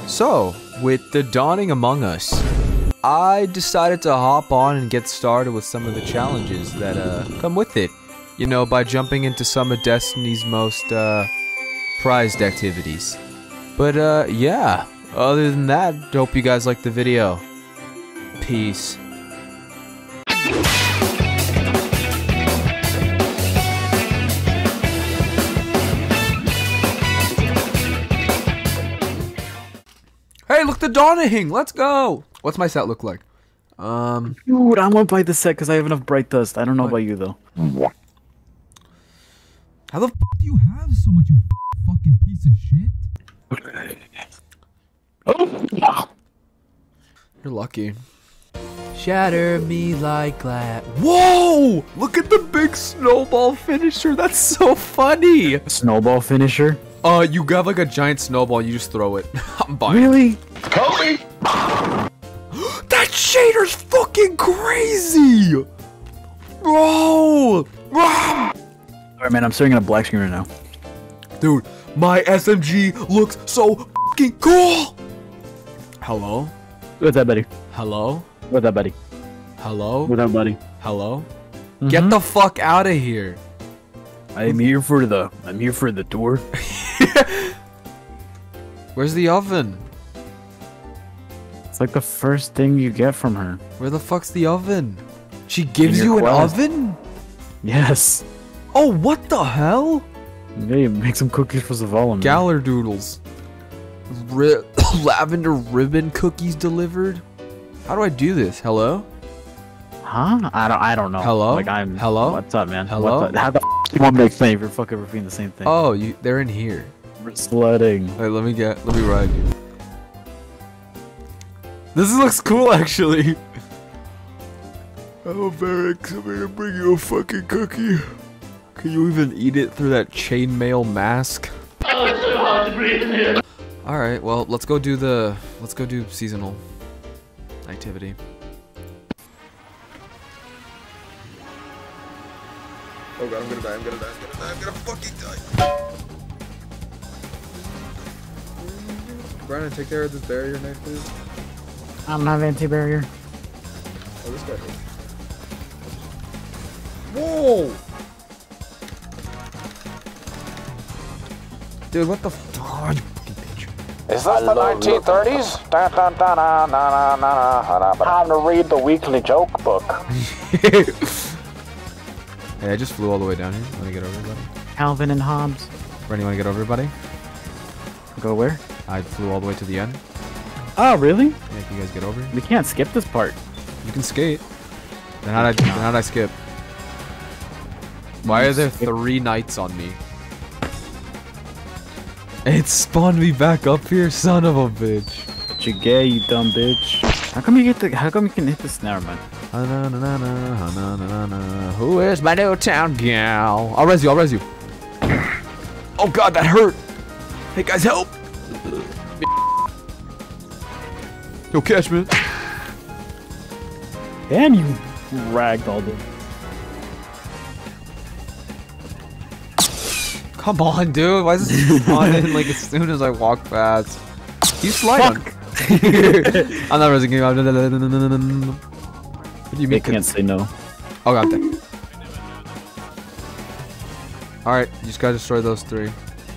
So, with the dawning among us, I decided to hop on and get started with some of the challenges that come with it. You know, by jumping into some of Destiny's most prized activities. But yeah, other than that, hope you guys liked the video. Peace. Hey, look, the dawning! Let's go! What's my set look like? Dude, I won't buy the set because I have enough bright dust. I don't know about you though. How the f do you have so much, you fucking piece of shit? Oh. You're lucky. Shatter me like glass. Whoa! Look at the big snowball finisher. That's so funny. Snowball finisher? You have like a giant snowball. You just throw it. I'm buying. Really? Kobe. That shader's fucking crazy. Bro. Alright, man, I'm staring at a black screen right now. Dude, my SMG looks so fucking cool. Hello? What's that, buddy? Hello? What's that, buddy? Hello? What's up, buddy? Hello? Get the fuck out of here. I'm here for the door. Where's the oven? It's like the first thing you get from her. Where the fuck's the oven? She gives your you an quest. oven? Yes. Oh, what the hell? Yeah, you make some cookies for Zavala, man. Galler doodles. Lavender ribbon cookies delivered? How do I do this? Hello? Huh? I don't know. Hello? Like Hello? What's up, man? Hello? What's up? How the f do you want me to explain if you're fucking repeating the same thing? Oh, they're in here. We're sledding. Wait, let me ride you. This looks cool, actually. Oh, Varric, I'm gonna bring you a fucking cookie. Can you even eat it through that chainmail mask? Oh, it's so hard to breathe in here. Alright, well, let's go do seasonal activity. Oh god, I'm gonna die, I'm gonna fucking die. Brandon, take care of this barrier knife, please. I don't have anti-barrier. Oh, this guy does. Whoa! Dude, what the f- oh, you fucking bitch. Is this the 1930s? Time to read the weekly joke book. Hey, I just flew all the way down here. Wanna get over, buddy? Calvin and Hobbes. Brandon, you wanna get over, buddy? Go where? I flew all the way to the end. Oh, really? Yeah, can you guys get over? We can't skip this part. You can skate. Then how'd I skip? Why are there 3 knights on me? It spawned me back up here, son of a bitch. What you gay, you dumb bitch. How come you can hit this? Never mind. Who is my new town gal? I'll res you. Oh god, that hurt. Hey guys, help. Yo, catch me. Damn, you ragdolled it. Come on, dude. Why is this spawning like as soon as I walk past? You slide on. I'm not resing you. What do you mean? They can't say no. Oh god, damn. Alright, you just gotta destroy those 3.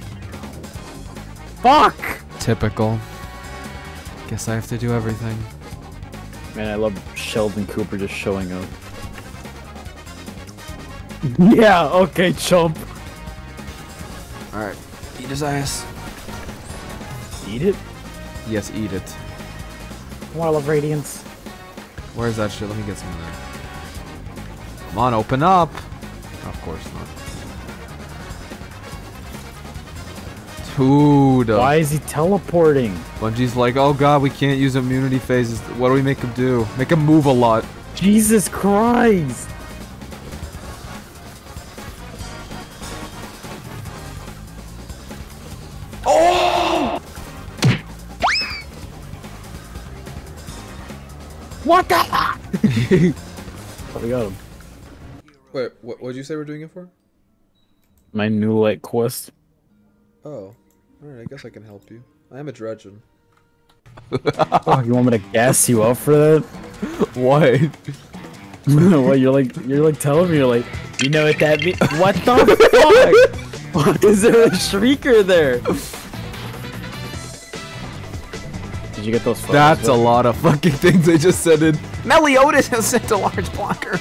Fuck! Typical. Guess I have to do everything. Man, I love Sheldon Cooper just showing up. Yeah, okay, chump. Alright, eat his ass. Eat it? Yes, eat it. Wall of Radiance. Where's that shit? Let me get some of that. Come on, open up! Of course not. Dude. Why is he teleporting? Bungie's like, oh god, we can't use immunity phases. What do we make him do? Make him move a lot. Jesus Christ! Oh! What the? Oh, we got him. Wait, what'd you say we're doing it for? My new light quest. Oh. Alright, I guess I can help you. I am a dredgen. Oh, you want me to gas you up for that? What? What you're like telling me, you're like, you know what that means? What the fuck? What, is there a shrieker there? Did you get those photos? That's a lot of fucking things they just said in. Meliodas has sent a large blocker.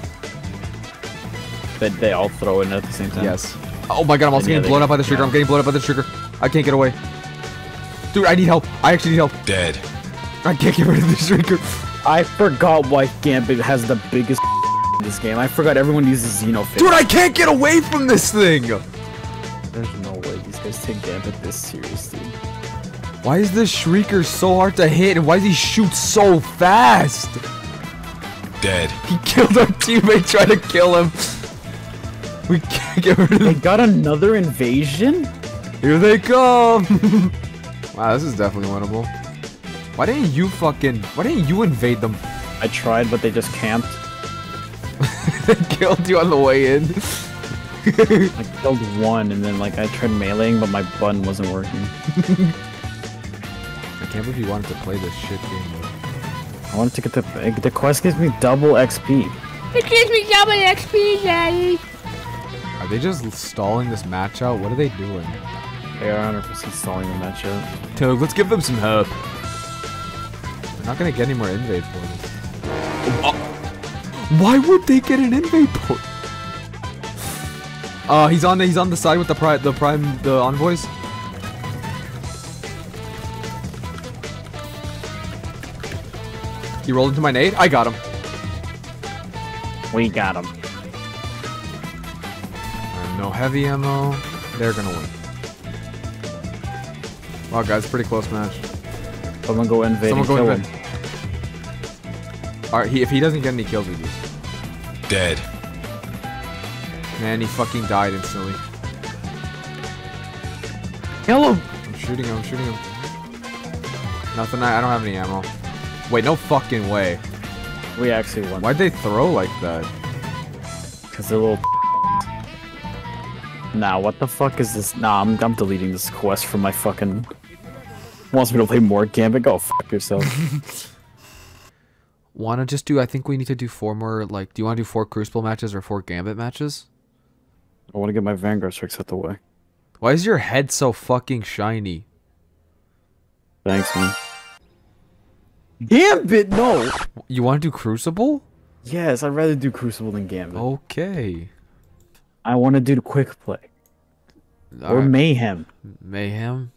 They all throw in at the same time. Yes. Oh my god, I'm also Yeah, getting blown up by the shrieker. I'm getting blown up by the shrieker. I can't get away. Dude, I need help. I actually need help. Dead. I can't get rid of the shrieker. I forgot why Gambit has the biggest in this game. I forgot everyone uses Xenophage. Dude, I can't get away from this thing. There's no way these guys take Gambit this seriously. Why is this shrieker so hard to hit, and why does he shoot so fast? Dead. He killed our teammate trying to kill him. We can't get rid of They them. got another invasion? Here they come. Wow, this is definitely winnable. Why didn't you invade them? I tried, but they just camped. They killed you on the way in. I killed one, and then like I tried meleeing, but my button wasn't working. I can't believe you wanted to play this shit game. I wanted to get the quest gives me double XP. It gives me double XP, Daddy. Are they just stalling this match out? What are they doing? They are 100% stalling the matchup. Toad, let's give them some help. They're not gonna get any more invade portals. Why would they get an invade port? He's on the side with the envoys. He rolled into my nade. I got him. We got him. No heavy ammo. They're gonna win. Wow, guys, pretty close match. Someone go invade Someone and go kill invade. him. Alright, if he doesn't get any kills, we lose. Dead. Man, he fucking died instantly. Kill him! I'm shooting him, Nothing, I don't have any ammo. Wait, no fucking way. We actually won. Why'd they throw like that? Because they're little. Nah, what the fuck is this? Nah, I'm deleting this quest from my fucking. Wants me to play more Gambit? Go fuck yourself. Wanna just do, I think we need to do 4 more, like, do you wanna do 4 Crucible matches or 4 Gambit matches? I want to get my Vanguard Strikes out the way. Why is your head so fucking shiny? Thanks, man. Gambit, no! You wanna do Crucible? Yes, I'd rather do Crucible than Gambit. Okay. I want to do the quick play. Or Alright. Mayhem. Mayhem?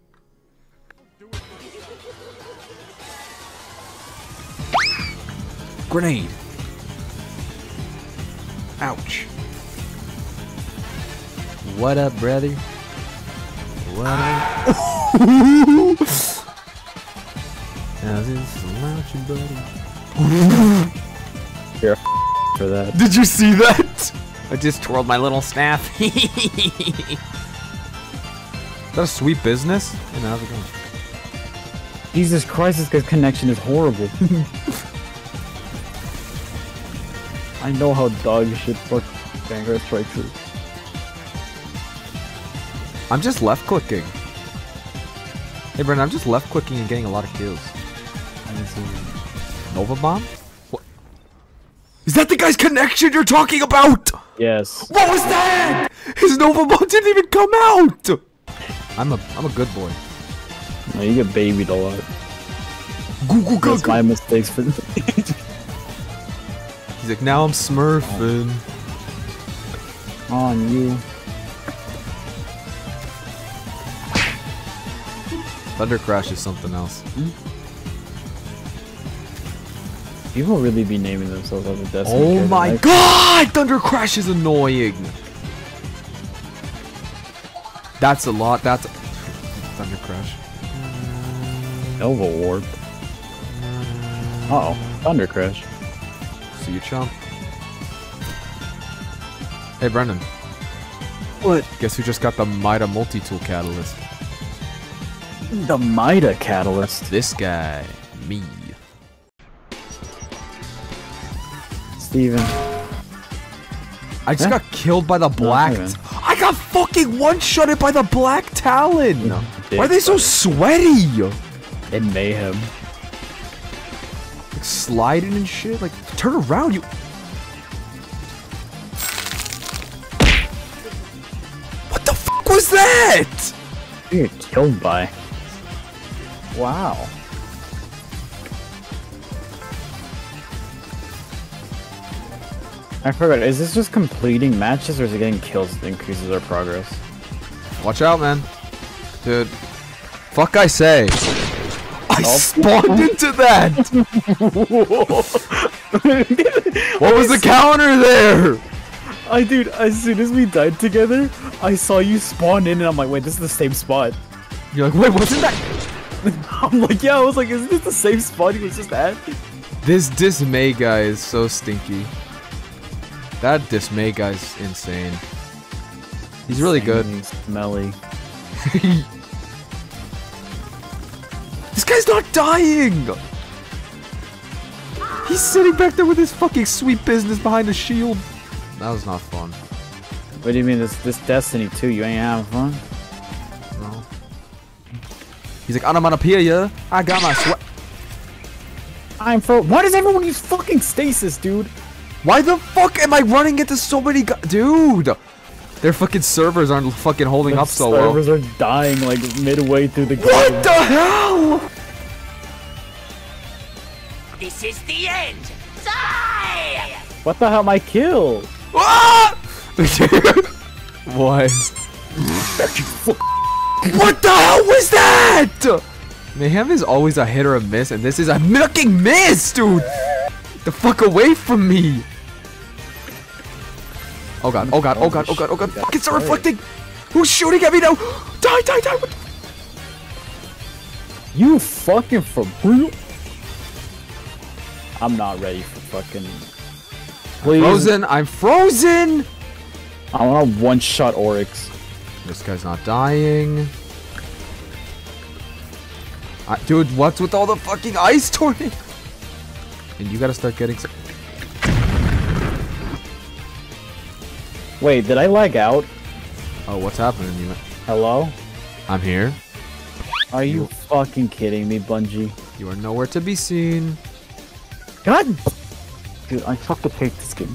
Grenade. Ouch. What up, brother? What up? How's this about you, buddy? You're a for that. Did you see that? I just twirled my little staff. Is that a sweet business? Hey man, how's it going? Jesus Christ, this guy's connection is horrible. I know how dog shit fuck Vanguard Strikes is. I'm just left clicking. Hey Brendan, I'm just left clicking and getting a lot of kills. Nova Bomb? What? Is that the guy's connection you're talking about? Yes. What was that? His Nova Bomb didn't even come out. I'm a good boy. No, you get babied a lot. Google That's my mistakes for He's like, now I'm smurfing. on you. Thunder Crash is something else. People really be naming themselves as a Destiny Oh character, my right? god! Thunder Crash is annoying. That's a lot. That's Thunder Crash. Nova Warp. Uh oh, Thunder Crash. See you, chump. Hey, Brendan. What? Guess who just got the Mida multi-tool catalyst? The Mida Catalyst. This guy. Me. Steven. I just Huh? got killed by the black. okay. I got fucking one-shotted by the Black Talon. No, Why are they so sweaty? In mayhem. Like sliding and shit. Like, turn around, you. What the fuck was that? You're killed by. Wow. I forgot, is this just completing matches or is it getting kills that increases our progress? Watch out, man. Dude. Fuck I say. I spawned into that! What was the counter there? Dude, as soon as we died together, I saw you spawn in and I'm like, wait, this is the same spot. You're like, wait, wasn't that? I'm like, yeah, I was like, isn't this the same spot he was just at? This Dismay guy is so stinky. That Dismay guy's insane. He's really good. Smelly. This guy's not dying! He's sitting back there with his fucking sweet business behind the shield. That was not fun. What do you mean, this Destiny 2, you ain't having fun? No. He's like, onomatopoeia, I got my sweat. I'm for. Why does everyone use fucking stasis, dude? Why the fuck am I running into so many guys? Dude! Their fucking servers aren't fucking holding up so well. Servers are dying like midway through the game. What the hell? This is the end. Die! What the hell, my kill? Ah! What? What the hell was that? Mayhem is always a hit or a miss, and this is a fucking miss, dude! Get the fuck away from me! Oh god, oh god, oh god, oh god, oh god, fucking start reflecting! Who's shooting at me now? Die, die, die! What? You fucking for real? I'm not ready for fucking. Please. Frozen, I'm frozen! I want to one-shot Oryx. This guy's not dying. Dude, what's with all the fucking ice tornado? And you gotta start getting some. Wait, did I lag out? Oh, what's happening? You? Hello? I'm here. Are you fucking kidding me, Bungie? You are nowhere to be seen. God! Dude, I fucking hate this game.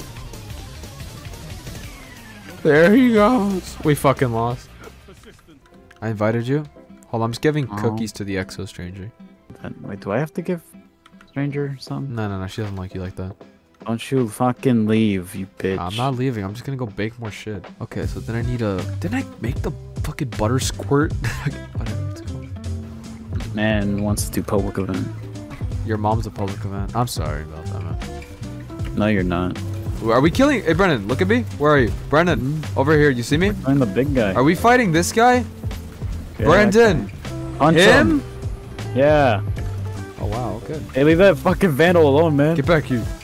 There he goes. We fucking lost. I invited you. Hold on, I'm just giving cookies to the Exo Stranger. Wait, do I have to give Stranger something? No, no, no, she doesn't like you like that. Don't you fucking leave, you bitch. I'm not leaving, I'm just gonna go bake more shit. Okay, so then I need a... Didn't I make the fucking butter squirt? Whatever it's called. Man wants to do public event. Your mom's a public event. I'm sorry about that, man. No, you're not. Are we killing... Hey, Brennan, look at me. Where are you? Brennan, over here. You see me? I'm the big guy. Are we fighting this guy? Yeah, Brandon! Punch Him? Yeah. Oh, wow, okay. Hey, leave that fucking vandal alone, man. Get back here.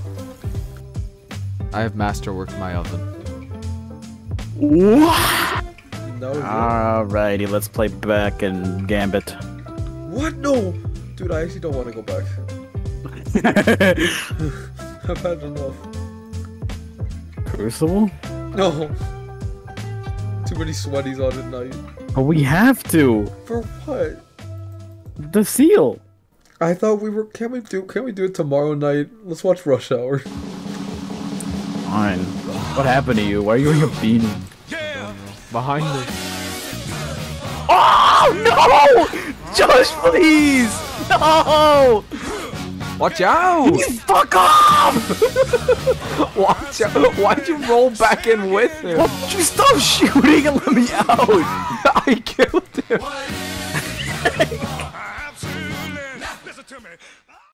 I have masterworked my oven. What? Alrighty, let's play back and Gambit. What? No! Dude, I actually don't want to go back. I've had enough. Crucible? No. Too many sweaties on at night. But we have to. For what? The seal. I thought we were. Can we do it tomorrow night? Let's watch Rush Hour. Fine. What happened to you? Why are you wearing a beanie? Behind me. Oh no! Josh, please! No! Watch out! Fuck off! Watch out! Why'd you roll back in with him? Why don't you stop shooting and let me out? I killed him.